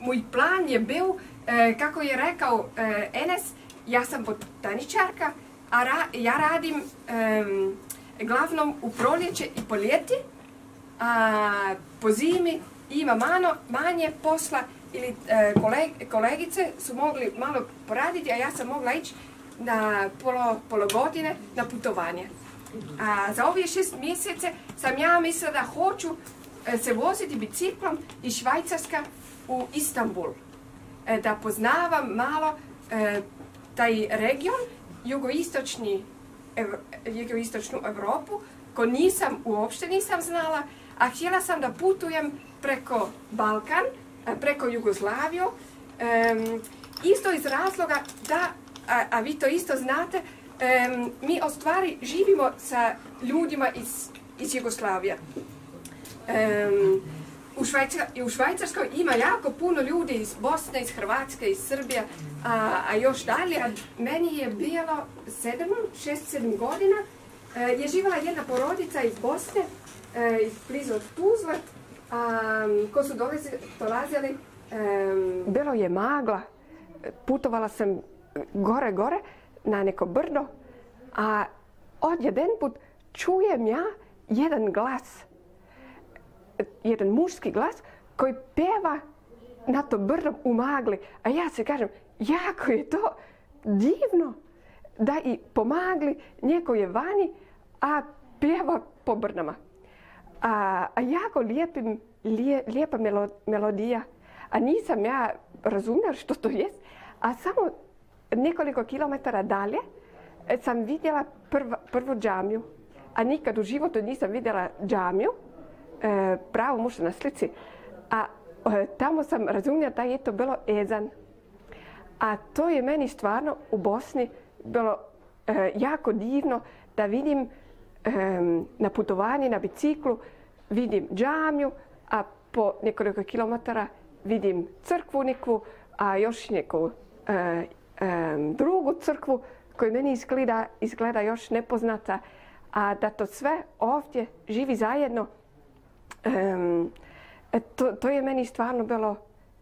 Moj plan je bil, kako je rekao Enes, ja sam botaničarka, a ja radim glavnom u proljeće i po ljeti, a po zimi ima manje posla ili kolegice su mogli malo poraditi, a ja sam mogla ići na pola godine na putovanje. A za ove 6 mjesece sam ja mislila da hoću se voziti biciklom iz Švajcarska u Istanbul. Da poznavam malo taj region, jugoistočnu Europu, koju uopšte nisam znala, a htjela sam da putujem preko Balkan, preko Jugoslaviju, isto iz razloga da, a vi to isto znate, mi u stvari živimo sa ljudima iz Jugoslavije. U Švajcarskoj ima jako puno ljudi iz Bosne, iz Hrvatske, iz Srbije, a još dalje. Meni je bilo 6-7 godina, je živjela jedna porodica iz Bosne, blizu od Tuzle, ko su dolazili, bilo je magla, putovala sam gore na neko brdo, a odjedanput čujem ja jedan glas, jedan muški glas koji peva na to brdo u magli, a ja se kažem, jako je to divno da i po magli neko je vani, a pjeva po brnama. A jako lijepa melodija, a nisam ja razumjela što to jest, a samo nekoliko kilometara dalje sam vidjela prvu džamiju, a nikad u životu nisam vidjela džamiju, pravo mušta na slici, a tamo sam razumjela da je to bilo ezan. A to je meni stvarno u Bosni bilo jako divno da vidim na putovanju, na biciklu, vidim džamiju, a po nekoliko kilometara vidim crkvu neku, a još neku drugu crkvu koja meni izgleda još nepoznata, a da to sve ovdje živi zajedno, to je meni stvarno bilo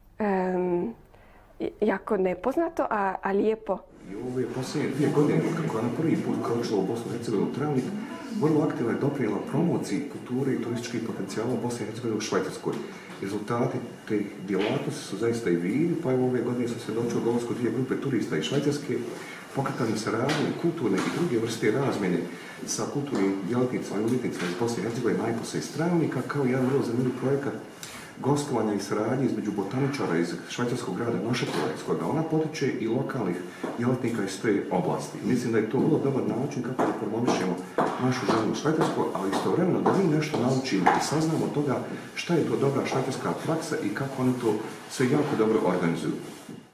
jako nepoznato, a lijepo. I ove posljednje 2 godine, kako je ona prvi put kročila u Bosnu i Hercegovinu Travnik, vrlo aktivno je doprinijela promociji kulture i turističkih potencijala Bosne i Hercegovine u Švajcarskoj. Rezultati te djelatnosti su zaista i vidni, pa evo ove godine sam svjedočio dolasku 2 grupe turista iz Švajcarske, pokretanju saradnje, kulturne i druge vrste razmjene sa kulturnim djelatnicama i umjetnicima iz Bosne i Hercegovine, najposlije iz Travnika, kao i jedan vrlo zanimljiv projekat gostovanja i saradnje između botaničara iz švajcarskog grada Neuchâtel, iz kojega ona potiče, i lokalnih djelatnika iz te oblasti. Mislim da je to vrlo dobar način kako da promovišemo našu zemlju u Švajcarskoj, ali istovremeno da mi nešto naučimo i saznamo od toga šta je to dobra švajcarska praksa i kako oni to sve jako dobro organizuju.